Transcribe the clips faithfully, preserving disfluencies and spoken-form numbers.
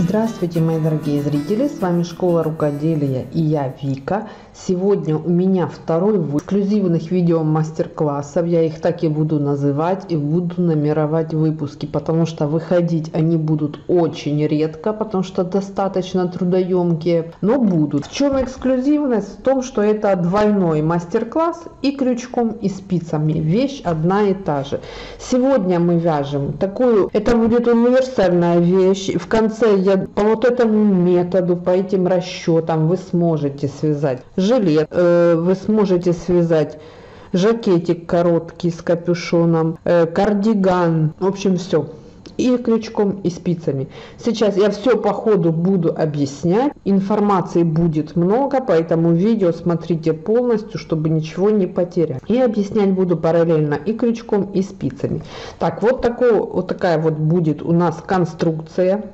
Здравствуйте, мои дорогие зрители, с вами Школа Рукоделия и я Вика. Сегодня у меня второй выпуск эксклюзивных видео мастер-классов, я их так и буду называть и буду номеровать выпуски, потому что выходить они будут очень редко, потому что достаточно трудоемкие, но будут. В чем эксклюзивность? В том, что это двойной мастер-класс и крючком, и спицами, вещь одна и та же. Сегодня мы вяжем такую, это будет универсальная вещь, в конце я по вот этому методу, по этим расчетам вы сможете связать жилет, э, вы сможете связать жакетик короткий с капюшоном, э, кардиган, в общем все. И крючком, и спицами. Сейчас я все по ходу буду объяснять. Информации будет много, поэтому видео смотрите полностью, чтобы ничего не потерять. И объяснять буду параллельно и крючком, и спицами. Так, вот, такой, вот такая вот будет у нас конструкция.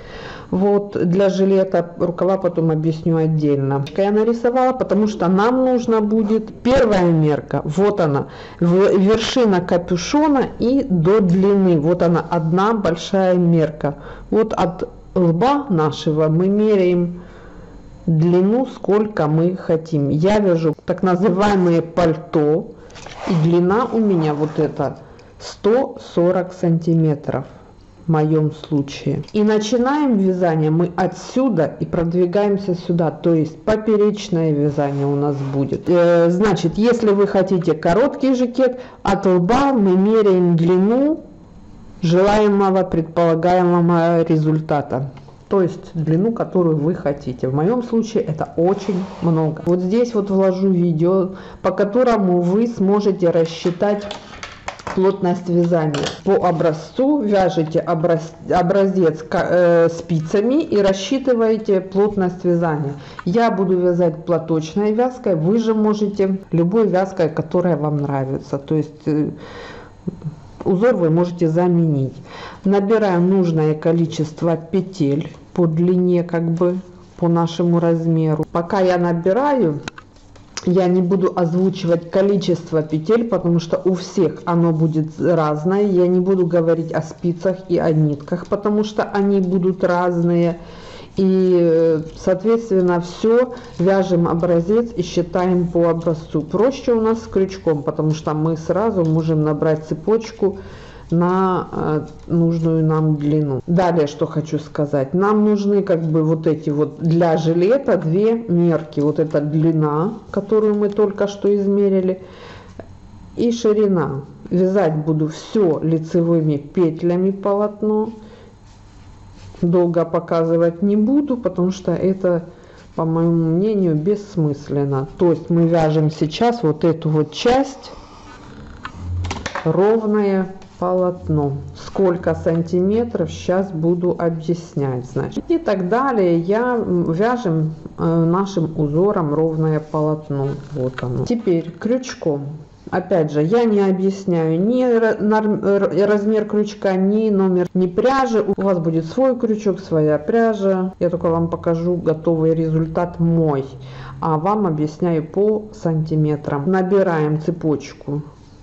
Вот для жилета, рукава потом объясню отдельно. Я нарисовала, потому что нам нужно будет первая мерка, вот она, вершина капюшона и до длины, вот она, одна большая мерка. Вот от лба нашего мы меряем длину, сколько мы хотим. Я вяжу так называемые пальто, и длина у меня вот это сто сорок сантиметров. В моем случае. И начинаем вязание мы отсюда и продвигаемся сюда, то есть поперечное вязание у нас будет. Э, значит, если вы хотите короткий жакет, от лба мы меряем длину желаемого предполагаемого результата. То есть длину, которую вы хотите. В моем случае это очень много. Вот здесь вот вложу видео, по которому вы сможете рассчитать плотность вязания. По образцу вяжете образ, образец э, спицами и рассчитываете плотность вязания. Я буду вязать платочной вязкой, вы же можете любой вязкой, которая вам нравится. То есть э, узор вы можете заменить. Набираем нужное количество петель по длине, как бы по нашему размеру. Пока я набираю, я не буду озвучивать количество петель, потому что у всех оно будет разное. Я не буду говорить о спицах и о нитках, потому что они будут разные. И, соответственно, все вяжем образец и считаем по образцу. Проще у нас с крючком, потому что мы сразу можем набрать цепочку на э, нужную нам длину. Далее, что хочу сказать, нам нужны как бы вот эти вот для жилета две мерки. Вот эта длина, которую мы только что измерили, и ширина. Вязать буду все лицевыми петлями полотно. Долго показывать не буду, потому что это, по моему мнению, бессмысленно. То есть мы вяжем сейчас вот эту вот часть ровная полотно. Сколько сантиметров, сейчас буду объяснять, значит. И так далее. Я вяжем э, нашим узором ровное полотно. Вот оно. Теперь крючком. Опять же, я не объясняю ни размер крючка, ни номер, ни пряжи. У вас будет свой крючок, своя пряжа. Я только вам покажу готовый результат мой. А вам объясняю по сантиметрам. Набираем цепочку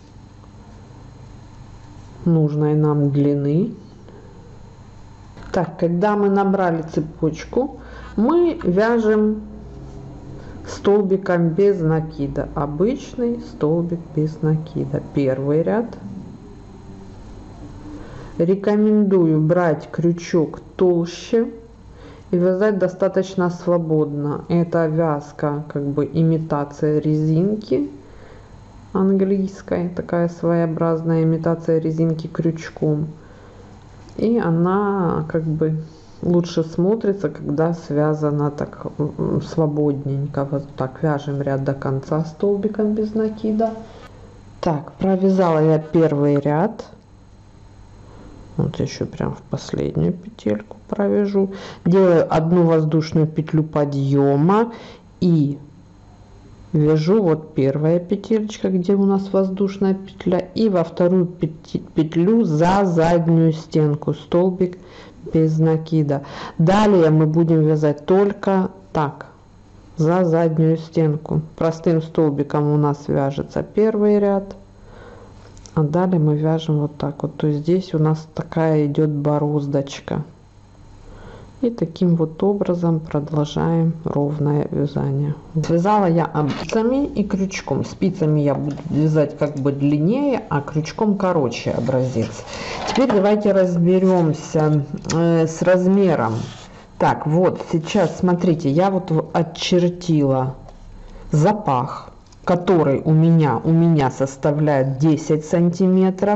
нужной нам длины. Так, когда мы набрали цепочку, мы вяжем столбиком без накида. Обычный столбик без накида. Первый ряд. Рекомендую брать крючок толще и вязать достаточно свободно. Это вязка, как бы имитация резинки английской, такая своеобразная имитация резинки крючком, и она как бы лучше смотрится, когда связана так свободненько. Вот так вяжем ряд до конца столбиком без накида. Так, провязала я первый ряд. Вот еще прям в последнюю петельку провяжу. Делаю одну воздушную петлю подъема и вяжу вот первая петелечка, где у нас воздушная петля, и во вторую петлю за заднюю стенку столбик без накида. Далее мы будем вязать только так, за заднюю стенку. Простым столбиком у нас вяжется первый ряд, а далее мы вяжем вот так вот. То есть здесь у нас такая идет бороздочка. И таким вот образом продолжаем ровное вязание. Связала я спицами и крючком. Спицами я буду вязать как бы длиннее, а крючком короче образец. Теперь давайте разберемся э, с размером. Так, вот сейчас смотрите, я вот очертила запах, который у меня у меня составляет десять сантиметров.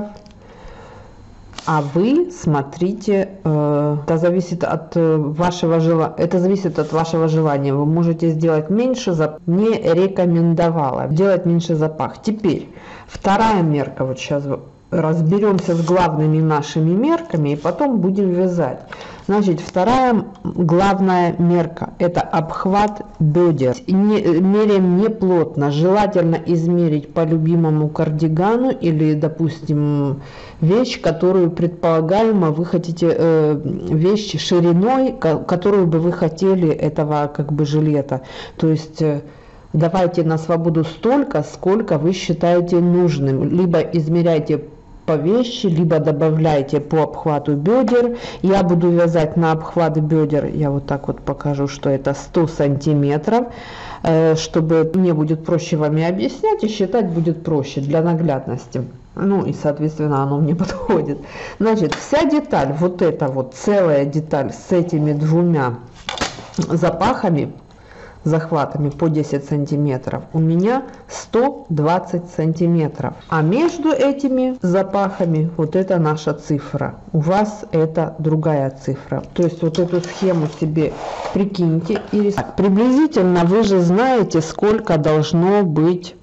А вы смотрите, э, это зависит от вашего желания, это зависит от вашего желания. Вы можете сделать меньше, не рекомендовала делать меньше запах. Теперь вторая мерка, вот сейчас разберемся с главными нашими мерками и потом будем вязать. Значит, вторая главная мерка – это обхват бедер. Не, меряем не плотно. Желательно измерить по любимому кардигану или, допустим, вещь, которую предполагаемо вы хотите, э, вещь шириной, которую бы вы хотели этого как бы жилета. То есть э, давайте на свободу столько, сколько вы считаете нужным. Либо измеряйте по вещи, либо добавляйте по обхвату бедер. Я буду вязать на обхват бедер, я вот так вот покажу, что это сто сантиметров, чтобы мне будет проще вам и объяснять, и считать будет проще для наглядности. Ну и соответственно оно мне подходит. Значит, вся деталь, вот эта вот целая деталь с этими двумя запахами, захватами по десять сантиметров, у меня сто двадцать сантиметров. А между этими запахами вот это наша цифра. У вас это другая цифра. То есть вот эту схему себе прикиньте и рисуйте. Приблизительно вы же знаете, сколько должно быть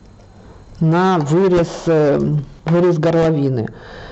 на вырез, вырез горловины.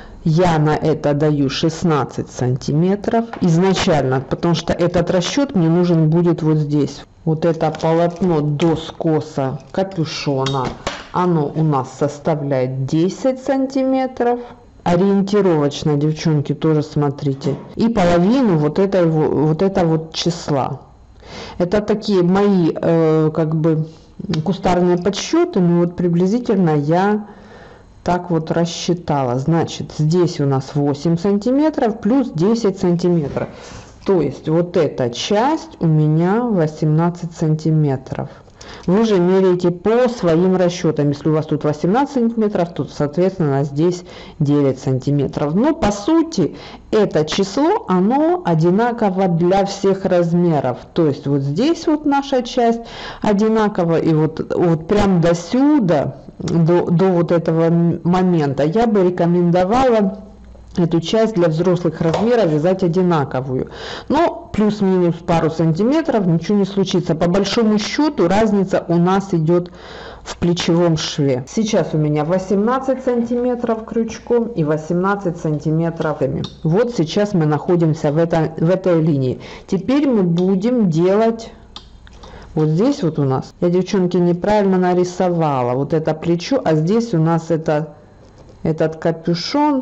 Я на это даю шестнадцать сантиметров изначально, потому что этот расчет мне нужен будет вот здесь. Вот это полотно до скоса капюшона, оно у нас составляет десять сантиметров. Ориентировочно, девчонки, тоже смотрите. И половину вот этой вот, это вот числа. Это такие мои э, как бы кустарные подсчеты, но вот приблизительно я так вот рассчитала. Значит, здесь у нас восемь сантиметров плюс десять сантиметров. То есть вот эта часть у меня восемнадцать сантиметров. Вы же меряете по своим расчетам. Если у вас тут восемнадцать сантиметров, то соответственно здесь девять сантиметров. Но по сути это число, оно одинаково для всех размеров. То есть вот здесь вот наша часть одинаково. И вот, вот прям до сюда, до, до вот этого момента я бы рекомендовала эту часть для взрослых размеров вязать одинаковую. Но плюс-минус пару сантиметров, ничего не случится. По большому счету разница у нас идет в плечевом шве. Сейчас у меня восемнадцать сантиметров крючком и восемнадцать сантиметров. Вот сейчас мы находимся в, это, в этой линии. Теперь мы будем делать... Вот здесь вот у нас, я, девчонки, неправильно нарисовала вот это плечо, а здесь у нас это, этот капюшон.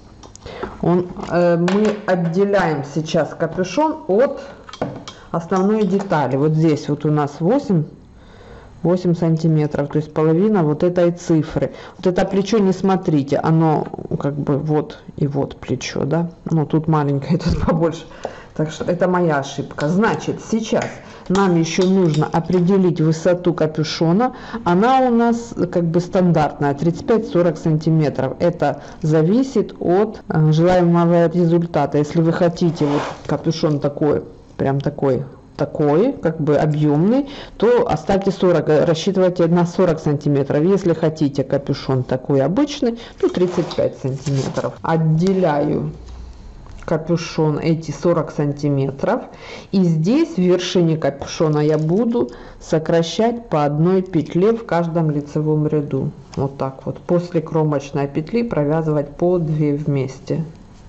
Он, э, мы отделяем сейчас капюшон от основной детали. Вот здесь вот у нас восемь, восемь сантиметров, то есть половина вот этой цифры. Вот это плечо не смотрите, оно как бы вот и вот плечо, да. Но тут маленькое, тут побольше. Так что это моя ошибка. Значит, сейчас нам еще нужно определить высоту капюшона. Она у нас как бы стандартная, тридцать пять сорок сантиметров. Это зависит от э, желаемого результата. Если вы хотите вот капюшон такой, прям такой, такой, как бы объемный, то оставьте сорок, рассчитывайте на сорок сантиметров. Если хотите капюшон такой обычный, то тридцать пять сантиметров. Отделяю капюшон эти сорок сантиметров, и здесь в вершине капюшона я буду сокращать по одной петле в каждом лицевом ряду. Вот так вот. После кромочной петли провязывать по две вместе.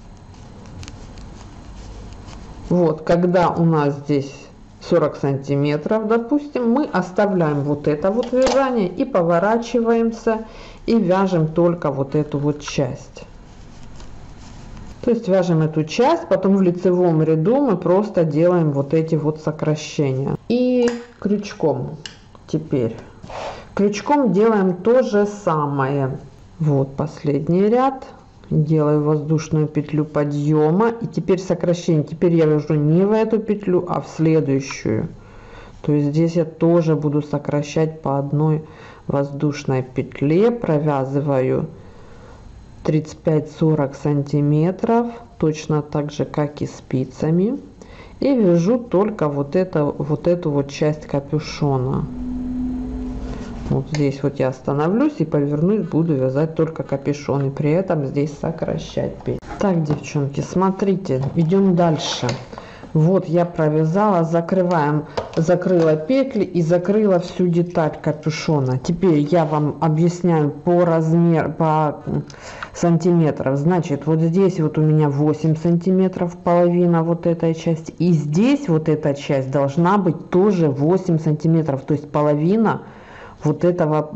Вот, когда у нас здесь сорок сантиметров, допустим, мы оставляем вот это вот вязание и поворачиваемся и вяжем только вот эту вот часть. То есть вяжем эту часть, потом в лицевом ряду мы просто делаем вот эти вот сокращения. И крючком теперь. Крючком делаем то же самое. Вот последний ряд. делаю воздушную петлю подъема, и теперь сокращение. Теперь я вяжу не в эту петлю, а в следующую. То есть здесь я тоже буду сокращать по одной воздушной петле, провязываю тридцать пять сорок сантиметров, точно так же как и спицами, и вяжу только вот это вот эту вот часть капюшона. Вот здесь вот я остановлюсь и повернусь, буду вязать только капюшон, и при этом здесь сокращать петли. Так, девчонки, смотрите, идем дальше. Вот я провязала, закрываем, закрыла петли и закрыла всю деталь капюшона. Теперь я вам объясняю по размеру, по сантиметров. Значит, вот здесь вот у меня восемь сантиметров, половина вот этой части, и здесь вот эта часть должна быть тоже восемь сантиметров, то есть половина вот этого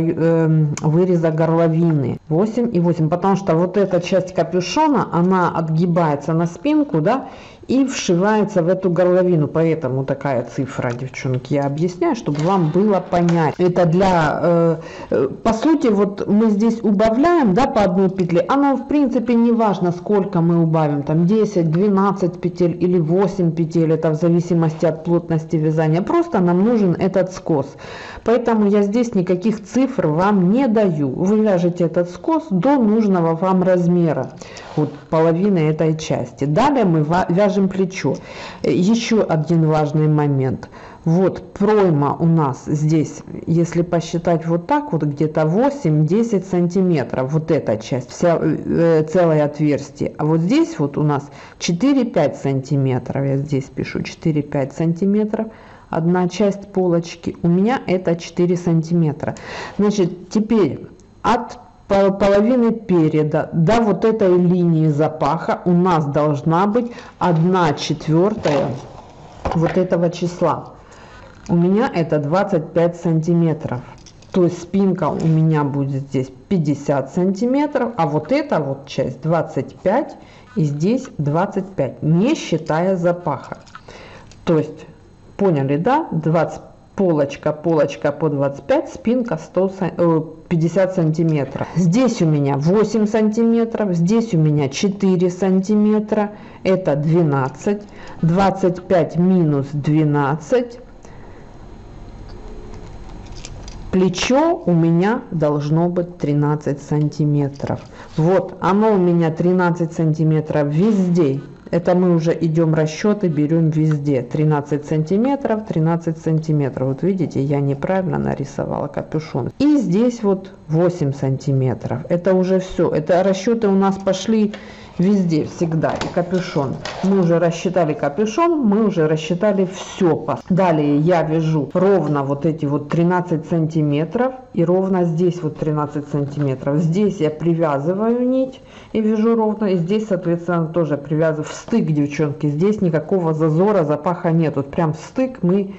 выреза горловины. восемь и восемь, потому что вот эта часть капюшона, она отгибается на спинку, да, и вшивается в эту горловину, поэтому такая цифра, девчонки. Я объясняю, чтобы вам было понять. Это для, э, по сути, вот мы здесь убавляем, да, по одной петле. Оно, в принципе, не важно, сколько мы убавим, там десять, двенадцать петель или восемь петель, это в зависимости от плотности вязания. Просто нам нужен этот скос. Поэтому я здесь никаких цифр вам не даю. Вы вяжете этот скос до нужного вам размера, вот половины этой части. Далее мы вяжем плечо. Еще один важный момент. Вот пройма у нас здесь, если посчитать вот так, вот где-то восемь-десять сантиметров, вот эта часть, вся, э, целое отверстие. А вот здесь вот у нас четыре-пять сантиметров, я здесь пишу четыре-пять сантиметров. Одна часть полочки у меня это четыре сантиметра. Значит, теперь от половины переда до вот этой линии запаха у нас должна быть одна четвертая вот этого числа. У меня это двадцать пять сантиметров. То есть спинка у меня будет здесь пятьдесят сантиметров, а вот эта вот часть двадцать пять и здесь двадцать пять, не считая запаха. То есть поняли, да? двадцать, полочка, полочка по двадцать пять, спинка сто, пятьдесят сантиметров. Здесь у меня восемь сантиметров, здесь у меня четыре сантиметра, это двенадцать. двадцать пять минус двенадцать. Плечо у меня должно быть тринадцать сантиметров. Вот оно у меня тринадцать сантиметров везде. Это мы уже идем расчеты, берем везде. тринадцать сантиметров, тринадцать сантиметров. Вот видите, я неправильно нарисовала капюшон. И здесь вот восемь сантиметров. Это уже все. Это расчеты у нас пошли везде, всегда. И капюшон. Мы уже рассчитали капюшон, мы уже рассчитали все. Далее я вяжу ровно вот эти вот тринадцать сантиметров. И ровно здесь вот тринадцать сантиметров. Здесь я привязываю нить и вяжу ровно. И здесь, соответственно, тоже привязываю в стык, девчонки. Здесь никакого зазора, запаха нет. Вот прям в стык мы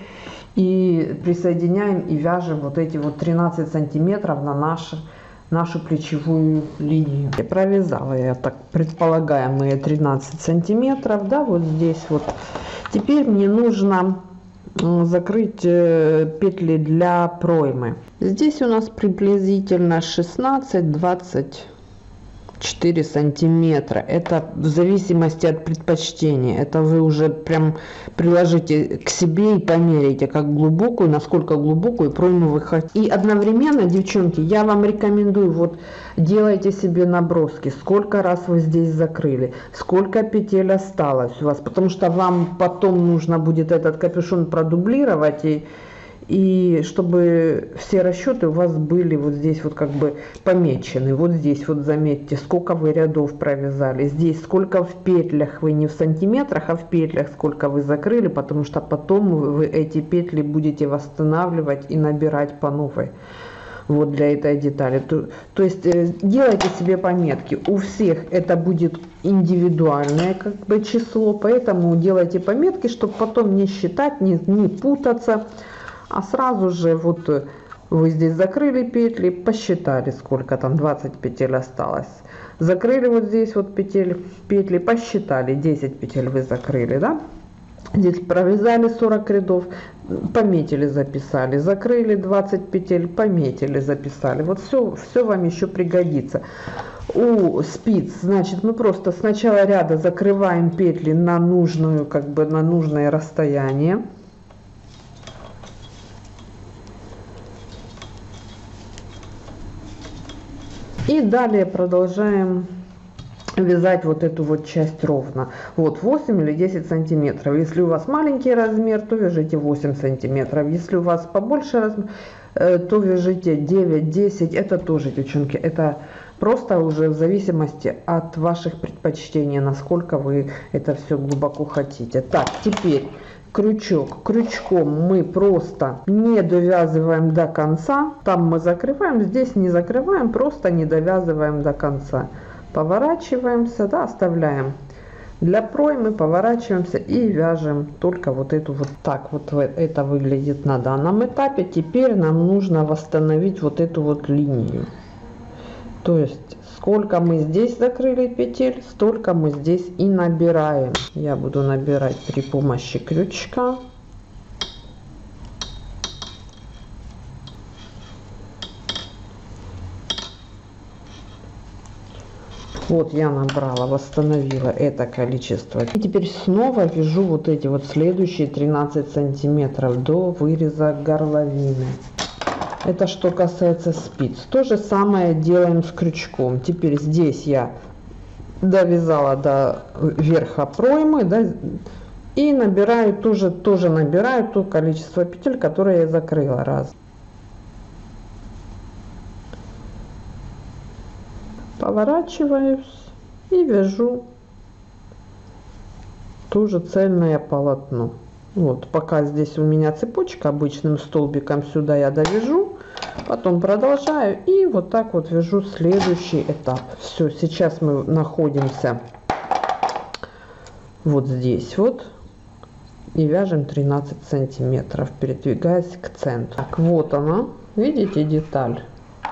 и присоединяем и вяжем вот эти вот тринадцать сантиметров на наши нашу плечевую линию. Я провязала я так предполагаемые тринадцать сантиметров, да, вот здесь вот. Теперь мне нужно закрыть петли для проймы. Здесь у нас приблизительно шестнадцать-двадцать четыре сантиметра. Это в зависимости от предпочтения. Это вы уже прям приложите к себе и померяйте, как глубокую, насколько глубокую пройму вы хотите. И одновременно, девчонки, я вам рекомендую, вот делайте себе наброски, сколько раз вы здесь закрыли, сколько петель осталось у вас, потому что вам потом нужно будет этот капюшон продублировать, и И чтобы все расчеты у вас были вот здесь вот как бы помечены. Вот здесь вот заметьте, сколько вы рядов провязали. Здесь сколько в петлях, вы не в сантиметрах, а в петлях сколько вы закрыли, потому что потом вы эти петли будете восстанавливать и набирать по новой. Вот для этой детали. То, то есть делайте себе пометки. У всех это будет индивидуальное как бы число, поэтому делайте пометки, чтобы потом не считать, не, не путаться. А сразу же вот вы здесь закрыли петли, посчитали, сколько там, двадцать петель осталось. Закрыли вот здесь вот петель, петли, посчитали, десять петель вы закрыли, да? Здесь провязали сорок рядов, пометили, записали, закрыли двадцать петель, пометили, записали. Вот все, все вам еще пригодится. у спиц, значит, мы просто с начала ряда закрываем петли на нужную, как бы на нужное расстояние. И далее продолжаем вязать вот эту вот часть ровно. Вот восемь или десять сантиметров. Если у вас маленький размер, то вяжите восемь сантиметров. Если у вас побольше размер, то вяжите девять-десять. Это тоже, девчонки, это просто уже в зависимости от ваших предпочтений, насколько вы это все глубоко хотите. Так, теперь крючок. Крючком мы просто не довязываем до конца. Там мы закрываем, здесь не закрываем, просто не довязываем до конца. Поворачиваемся, да, оставляем для проймы, поворачиваемся и вяжем только вот эту вот. Так вот это выглядит на данном этапе. Теперь нам нужно восстановить вот эту вот линию. То есть сколько мы здесь закрыли петель, столько мы здесь и набираем. Я буду набирать при помощи крючка. Вот я набрала, восстановила это количество. И теперь снова вяжу вот эти вот следующие тринадцать сантиметров до выреза горловины. Это что касается спиц. То же самое делаем с крючком. Теперь здесь я довязала до верха проймы, да, и набираю тоже, тоже набираю то количество петель, которое я закрыла. Раз. Поворачиваюсь и вяжу тоже цельное полотно. Вот, пока здесь у меня цепочка обычным столбиком, сюда я довяжу, потом продолжаю и вот так вот вяжу следующий этап. Все, сейчас мы находимся вот здесь вот и вяжем тринадцать сантиметров, передвигаясь к центру. Так, вот она, видите деталь?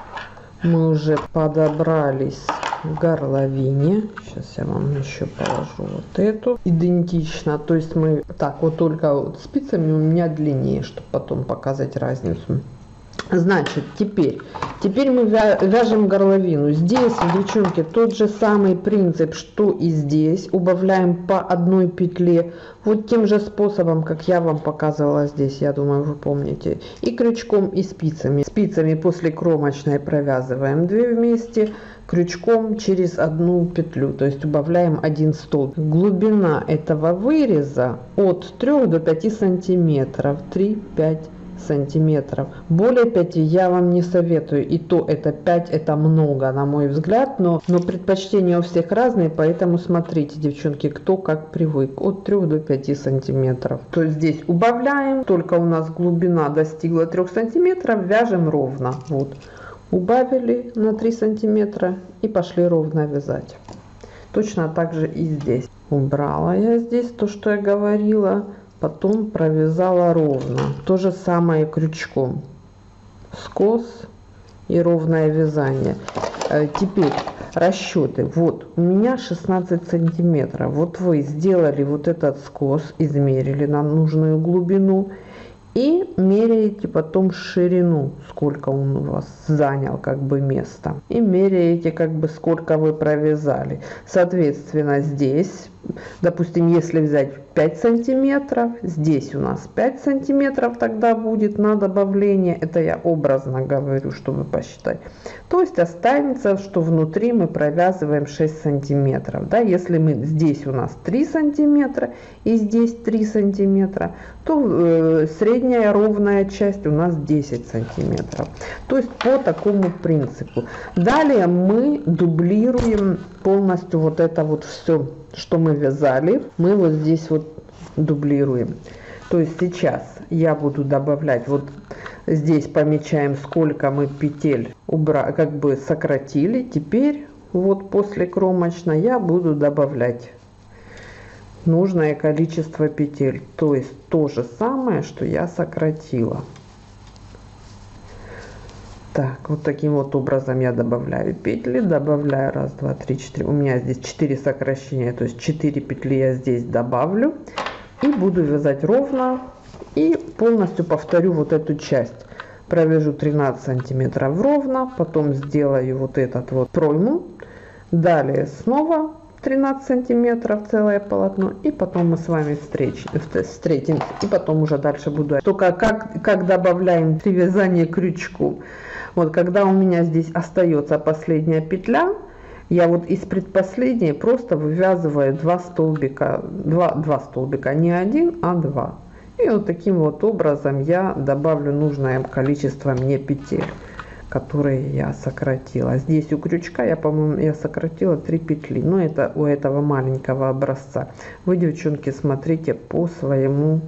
Мы уже подобрались к горловине. Сейчас я вам еще положу вот эту. Идентично. То есть мы так вот только вот спицами у меня длиннее, чтобы потом показать разницу. Значит, теперь, теперь мы вяжем горловину. Здесь, девчонки, тот же самый принцип, что и здесь. Убавляем по одной петле. Вот тем же способом, как я вам показывала здесь, я думаю, вы помните. И крючком, и спицами. Спицами после кромочной провязываем две вместе. Крючком через одну петлю, то есть убавляем один столб. Глубина этого выреза от трёх до пяти сантиметров. три-пять сантиметров. Более пяти я вам не советую, и то это пять, это много, на мой взгляд, но, но предпочтения у всех разные, поэтому смотрите, девчонки, кто как привык, от трёх до пяти сантиметров. То есть здесь убавляем, только у нас глубина достигла трёх сантиметров, вяжем ровно. Вот, убавили на три сантиметра и пошли ровно вязать. Точно так же и здесь. Убрала я здесь то, что я говорила. Потом провязала ровно. То же самое крючком. Скос и ровное вязание. Теперь расчеты. Вот у меня шестнадцать сантиметров. Вот вы сделали вот этот скос, измерили на нужную глубину. И меряете потом ширину, сколько он у вас занял как бы место. И меряете как бы сколько вы провязали. Соответственно, здесь, допустим, если взять пять сантиметров, здесь у нас пять сантиметров тогда будет на добавление. Это я образно говорю, чтобы посчитать. То есть останется, что внутри мы провязываем шесть сантиметров. Да? Если мы здесь у нас три сантиметра и здесь три сантиметра, то э, средняя ровная часть у нас десять сантиметров. То есть по такому принципу. Далее мы дублируем полностью вот это вот все, что мы вязали. Мы вот здесь вот дублируем. То есть сейчас я буду добавлять, вот здесь помечаем, сколько мы петель убрали, как бы сократили. Теперь вот после кромочной я буду добавлять нужное количество петель, то есть то же самое, что я сократила. Так, вот таким вот образом я добавляю петли, добавляю раз, два, три, четыре. У меня здесь четыре сокращения, то есть четыре петли я здесь добавлю и буду вязать ровно. И полностью повторю вот эту часть. Провяжу тринадцать сантиметров ровно, потом сделаю вот этот вот пройму Далее снова тринадцать сантиметров целое полотно, и потом мы с вами встреч, встретимся, и потом уже дальше буду. Только как, как добавляем при вязании крючку. Вот когда у меня здесь остается последняя петля, я вот из предпоследней просто вывязываю два столбика, два, два столбика, не один, а два. И вот таким вот образом я добавлю нужное количество мне петель, которые я сократила. Здесь у крючка я, по-моему, я сократила три петли, но это у этого маленького образца. Вы, девчонки, смотрите по своему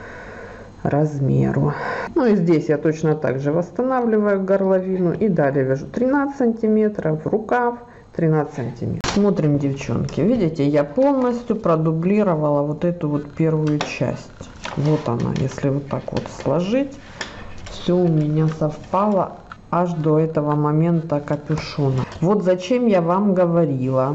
размеру. Ну и здесь я точно так же восстанавливаю горловину и далее вяжу тринадцать сантиметров, рукав тринадцать сантиметров. Смотрим, девчонки, видите, я полностью продублировала вот эту вот первую часть. Вот она, если вот так вот сложить, все у меня совпало аж до этого момента капюшона. Вот зачем я вам говорила.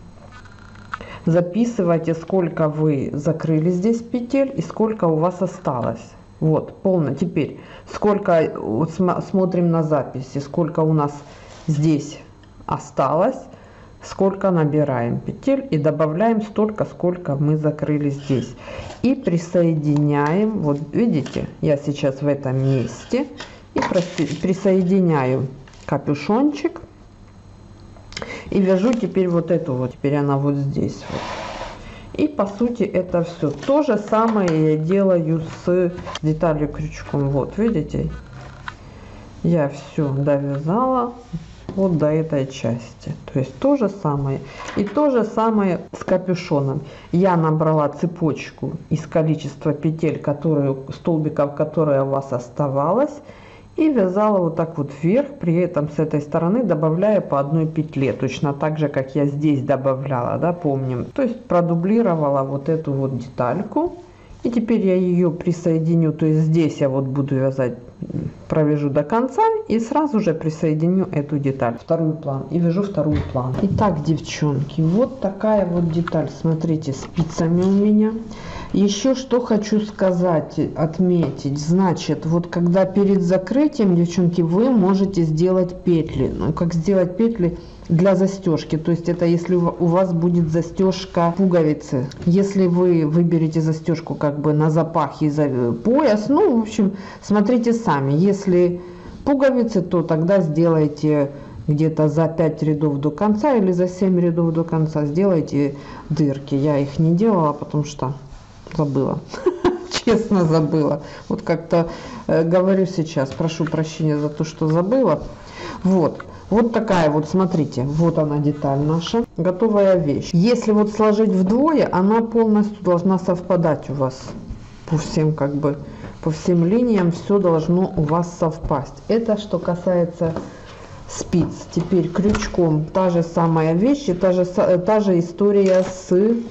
Записывайте, сколько вы закрыли здесь петель и сколько у вас осталось. Вот, полно. Теперь, сколько, вот смотрим на записи, сколько у нас здесь осталось, сколько набираем петель и добавляем столько, сколько мы закрыли здесь. И присоединяем, вот видите, я сейчас в этом месте, и присоединяю капюшончик и вяжу теперь вот эту вот, теперь она вот здесь вот. И по сути это все. То же самое я делаю с деталью крючком. Вот видите, я все довязала вот до этой части. То есть то же самое. И то же самое с капюшоном. Я набрала цепочку из количества петель, которые, столбиков, которые у вас оставалось. И вязала вот так вот вверх, при этом с этой стороны добавляя по одной петле, точно так же, как я здесь добавляла, да, помним. То есть продублировала вот эту вот детальку, и теперь я ее присоединю, то есть здесь я вот буду вязать, провяжу до конца и сразу же присоединю эту деталь, второй план, и вяжу вторую план. Итак, девчонки, вот такая вот деталь, смотрите, спицами у меня. Еще что хочу сказать, отметить, значит, вот когда перед закрытием, девчонки, вы можете сделать петли. Ну, как сделать петли для застежки, то есть это если у вас будет застежка пуговицы. Если вы выберете застежку как бы на запах и за пояс, ну, в общем, смотрите сами. Если пуговицы, то тогда сделайте где-то за пять рядов до конца или за семь рядов до конца сделайте дырки. Я их не делала, потому что забыла, честно забыла. Вот как-то э, говорю сейчас, прошу прощения за то, что забыла. Вот, вот такая вот, смотрите, вот она деталь наша, готовая вещь. Если вот сложить вдвое, она полностью должна совпадать у вас по всем как бы, по всем линиям, все должно у вас совпасть. Это что касается спиц. Теперь крючком та же самая вещь, и та же, та же история с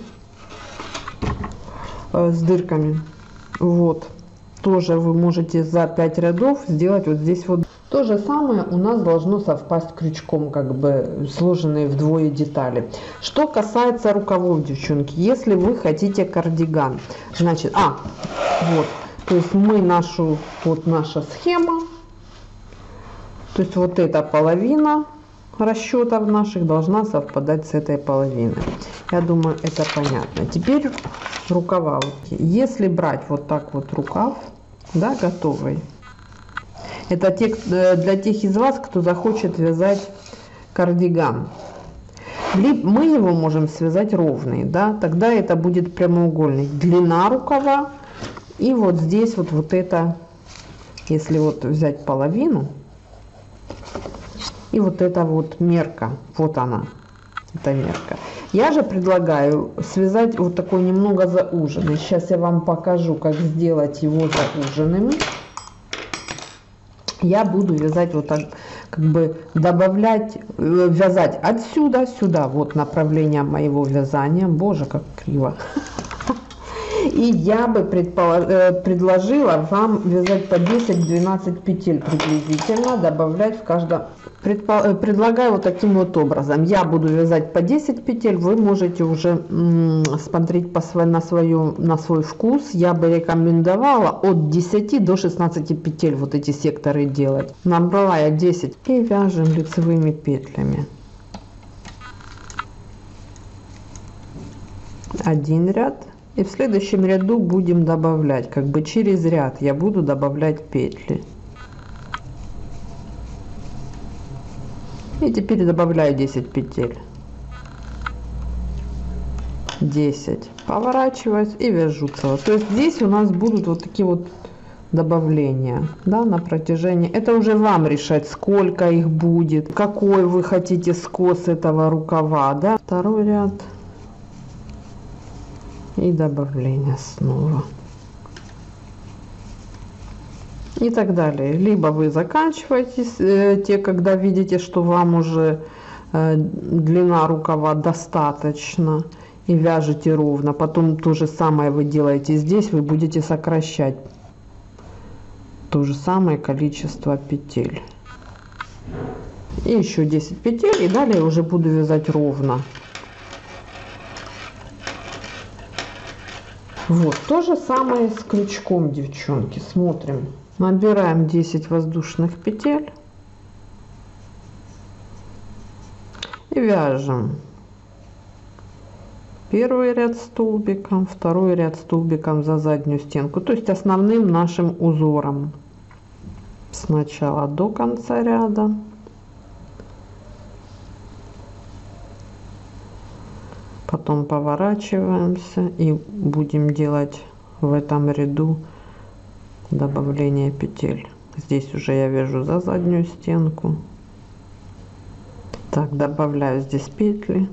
с дырками. Вот, тоже вы можете за пять рядов сделать вот здесь вот то же самое. У нас должно совпасть крючком, как бы сложенные вдвое детали. Что касается рукавов, девчонки, если вы хотите кардиган, значит, а вот, то есть мы нашу, вот наша схема, то есть вот эта половина расчетов наших должна совпадать с этой половиной. Я думаю, это понятно. Теперь рукава. Если брать вот так вот рукав, да, готовый, это те, для тех из вас, кто захочет вязать кардиган. Мы его можем связать ровный, да, тогда это будет прямоугольный. Длина рукава и вот здесь вот, вот это, если вот взять половину, и вот эта вот мерка, вот она, эта мерка. Я же предлагаю связать вот такой немного зауженный. Сейчас я вам покажу, как сделать его зауженным. Я буду вязать вот так, как бы добавлять, вязать отсюда сюда. Вот направление моего вязания. Боже, как криво. И я бы предложила вам вязать по десять-двенадцать петель приблизительно, добавлять в каждом. Предлагаю вот таким вот образом. Я буду вязать по десять петель, вы можете уже смотреть по свой, на, свою, на свой вкус. Я бы рекомендовала от десяти до шестнадцати петель вот эти секторы делать. Набрала я десять и вяжем лицевыми петлями. один ряд. И в следующем ряду будем добавлять, как бы через ряд я буду добавлять петли. И теперь добавляю десять петель. десять. Поворачиваюсь и вяжу целое. То есть здесь у нас будут вот такие вот добавления, да, на протяжении. Это уже вам решать, сколько их будет, какой вы хотите скос этого рукава, да. Второй ряд. И добавление снова. И так далее. Либо вы заканчиваете э, те, когда видите, что вам уже э, длина рукава достаточно, и вяжете ровно. Потом то же самое вы делаете здесь, вы будете сокращать то же самое количество петель. И еще десять петель, и далее уже буду вязать ровно. Вот, то же самое с крючком, девчонки. Смотрим. Набираем десять воздушных петель и вяжем первый ряд столбиком, второй ряд столбиком за заднюю стенку, то есть основным нашим узором сначала до конца ряда. Потом поворачиваемся и будем делать в этом ряду добавление петель. Здесь уже я вяжу за заднюю стенку. Так, добавляю здесь петли.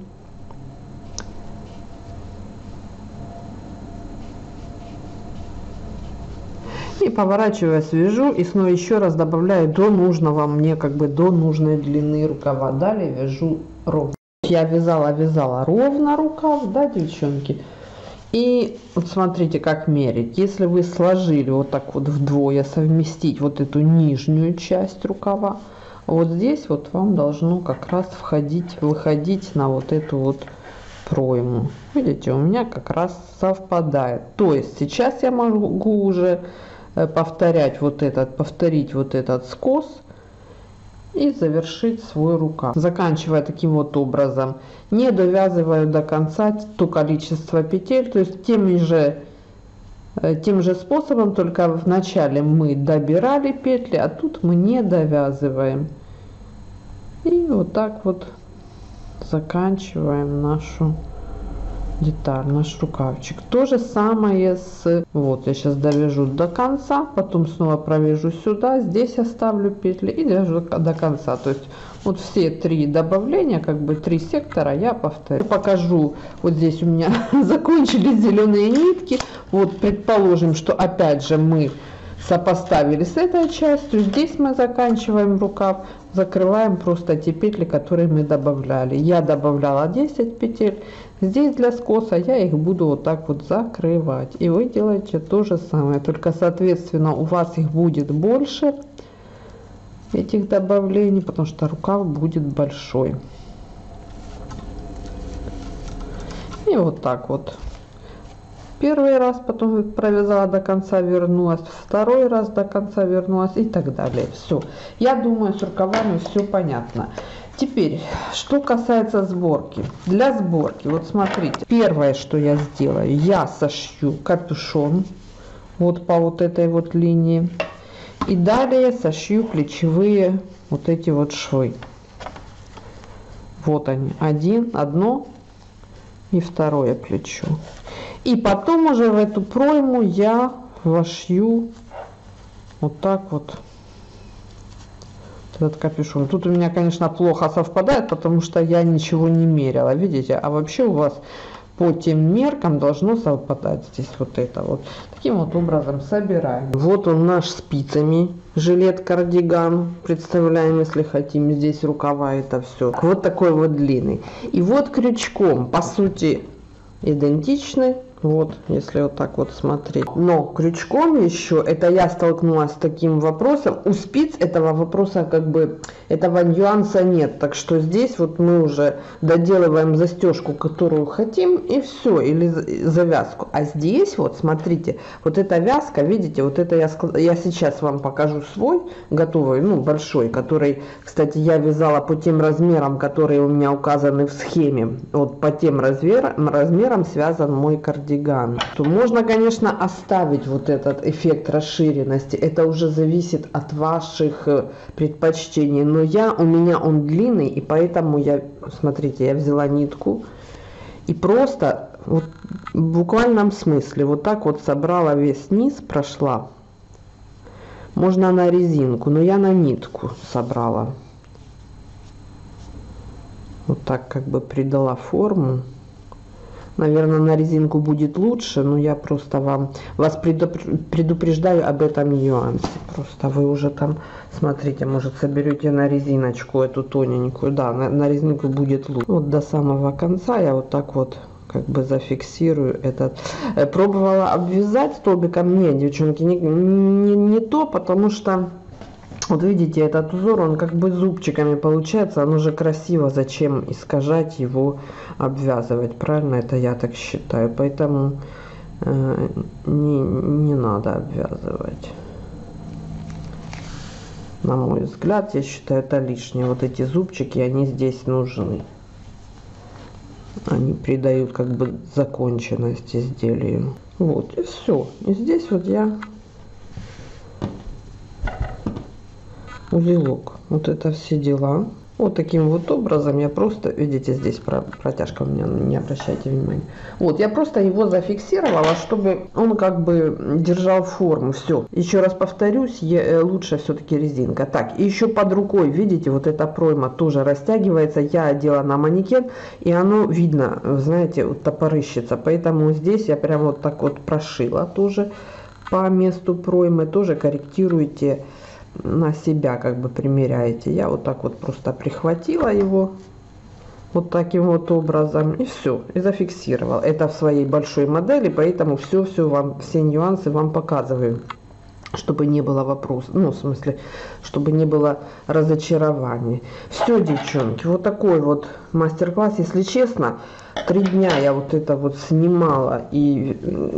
И поворачиваясь, вяжу и снова еще раз добавляю до нужного мне, как бы до нужной длины рукава. Далее вяжу ровно. Я вязала, вязала ровно рукав, да, девчонки. И вот смотрите, как мерить. Если вы сложили вот так вот вдвое, совместить вот эту нижнюю часть рукава, вот здесь вот вам должно как раз входить, выходить на вот эту вот пройму. Видите, у меня как раз совпадает. То есть сейчас я могу уже повторять вот этот, повторить вот этот скос и завершить свой рукав. Заканчивая таким вот образом, не довязываю до конца то количество петель, то есть тем же тем же способом, только в начале мы добирали петли, а тут мы не довязываем. И вот так вот заканчиваем нашу деталь, наш рукавчик. То же самое с... Вот я сейчас довяжу до конца, потом снова провяжу сюда, здесь оставлю петли и довяжу до конца. То есть вот все три добавления, как бы три сектора я повторю. Покажу, вот здесь у меня закончились зеленые нитки. Вот предположим, что опять же мы сопоставили с этой частью. Здесь мы заканчиваем рукав, закрываем просто те петли, которые мы добавляли. Я добавляла десять петель. Здесь для скоса я их буду вот так вот закрывать. И вы делаете то же самое. Только, соответственно, у вас их будет больше, этих добавлений, потому что рукав будет большой. И вот так вот. Первый раз, потом провязала до конца, вернулась, второй раз до конца вернулась и так далее. Все. Я думаю, с рукавами все понятно. Теперь, что касается сборки. Для сборки, вот смотрите, первое, что я сделаю, я сошью капюшон вот по вот этой вот линии. И далее сошью плечевые вот эти вот швы. Вот они, один, одно и второе плечо. И потом уже в эту пройму я вошью вот так вот этот капюшон. Тут у меня, конечно, плохо совпадает, потому что я ничего не мерила, видите? А вообще у вас по тем меркам должно совпадать здесь вот это вот. Таким вот образом собираем. Вот он наш спицами жилет-кардиган. Представляем, если хотим, здесь рукава, это все. Вот такой вот длинный. И вот крючком, по сути, идентичный. Вот, если вот так вот смотреть. Но крючком еще, это я столкнулась с таким вопросом. У спиц этого вопроса, как бы, этого нюанса нет. Так что здесь вот мы уже доделываем застежку, которую хотим, и все, или завязку. А здесь вот, смотрите, вот эта вязка, видите, вот это я, я сейчас вам покажу свой готовый, ну, большой, который, кстати, я вязала по тем размерам, которые у меня указаны в схеме. Вот по тем размерам, размерам связан мой кардиган. То можно, конечно, оставить вот этот эффект расширенности. Это уже зависит от ваших предпочтений. Но я, у меня он длинный, и поэтому я, смотрите, я взяла нитку и просто вот, в буквальном смысле вот так вот собрала весь низ, прошла. Можно на резинку, но я на нитку собрала. Вот так как бы придала форму. Наверное, на резинку будет лучше, но я просто вам вас предупреждаю об этом нюансе. Просто вы уже там, смотрите, может, соберете на резиночку эту тоненькую. Да, на, на резинку будет лучше. Вот до самого конца я вот так вот как бы зафиксирую этот. Пробовала обвязать столбиком. Нет, девчонки, не, не, не то, потому что... Вот видите, этот узор, он как бы зубчиками получается, он уже красиво, зачем искажать его, обвязывать, правильно? Это я так считаю, поэтому э, не, не надо обвязывать. На мой взгляд, я считаю, это лишнее. Вот эти зубчики, они здесь нужны. Они придают как бы законченность изделию. Вот, и все. И здесь вот я... узелок, вот это все дела. Вот таким вот образом я просто, видите, здесь протяжка у меня, не обращайте внимания. Вот, я просто его зафиксировала, чтобы он как бы держал форму. Все. Еще раз повторюсь, я, лучше все-таки резинка. Так, и еще под рукой, видите, вот эта пройма тоже растягивается. Я одела на манекен, и оно видно, знаете, вот топорыщится. Поэтому здесь я прям вот так вот прошила тоже по месту проймы. Тоже корректируйте на себя, как бы примеряете. Я вот так вот просто прихватила его вот таким вот образом, и все, и зафиксировала. Это в своей большой модели, поэтому все все вам, все нюансы вам показываю, чтобы не было вопросов, ну, в смысле, чтобы не было разочарования. Все, девчонки, вот такой вот мастер-класс. Если честно, три дня я вот это вот снимала, и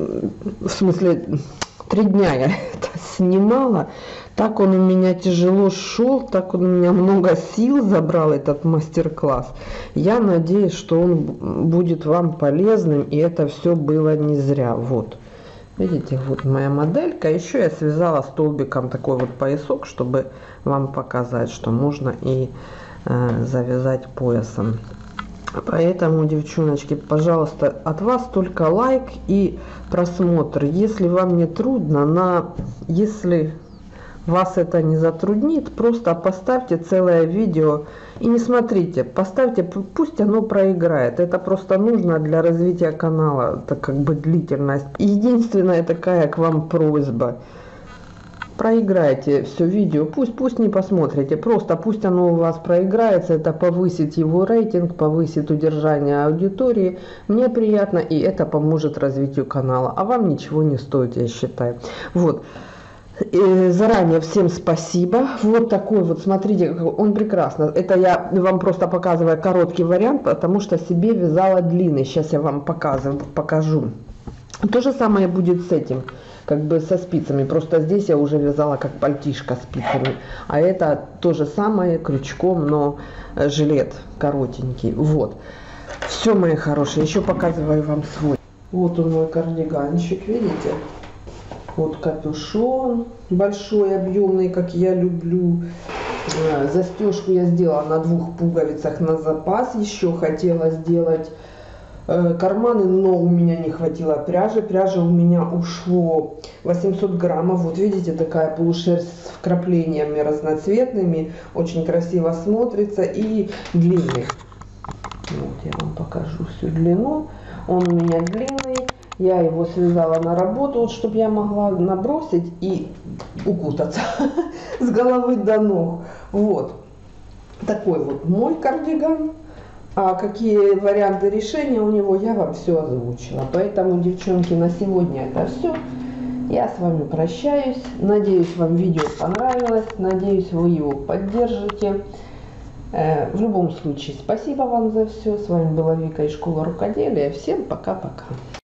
в смысле, три дня я это снимала. Так он у меня тяжело шел, так он у меня много сил забрал, этот мастер-класс. Я надеюсь, что он будет вам полезным, и это все было не зря. Вот, видите, вот моя моделька. Еще я связала столбиком такой вот поясок, чтобы вам показать, что можно и э, завязать поясом. Поэтому, девчоночки, пожалуйста, от вас только лайк и просмотр. Если вам не трудно, на если... вас это не затруднит, просто поставьте целое видео и не смотрите, поставьте, пусть оно проиграет. Это просто нужно для развития канала, это как бы длительность. Единственная такая к вам просьба: проиграйте все видео, пусть пусть не посмотрите, просто пусть оно у вас проиграется. Это повысит его рейтинг, повысит удержание аудитории. Мне приятно, и это поможет развитию канала, а вам ничего не стоит, я считаю. Вот. И заранее всем спасибо. Вот такой вот, смотрите, он прекрасно. Это я вам просто показываю короткий вариант, потому что себе вязала длинный. Сейчас я вам показываю, покажу. То же самое будет с этим, как бы со спицами. Просто здесь я уже вязала как пальтишко спицами. А это то же самое крючком, но жилет коротенький. Вот. Все, мои хорошие. Еще показываю вам свой. Вот он, мой кардиганчик, видите? Вот капюшон большой, объемный, как я люблю. Застежку я сделала на двух пуговицах на запас. Еще хотела сделать карманы, но у меня не хватило пряжи. Пряжи у меня ушло восемьсот граммов. Вот видите, такая полушерсть с вкраплениями разноцветными. Очень красиво смотрится и длинный. Вот я вам покажу всю длину. Он у меня длинный. Я его связала на работу, вот, чтобы я могла набросить и укутаться с головы до ног. Вот такой вот мой кардиган. А какие варианты решения у него, я вам все озвучила. Поэтому, девчонки, на сегодня это все. Я с вами прощаюсь. Надеюсь, вам видео понравилось. Надеюсь, вы его поддержите. В любом случае, спасибо вам за все. С вами была Вика из школы рукоделия. Всем пока-пока.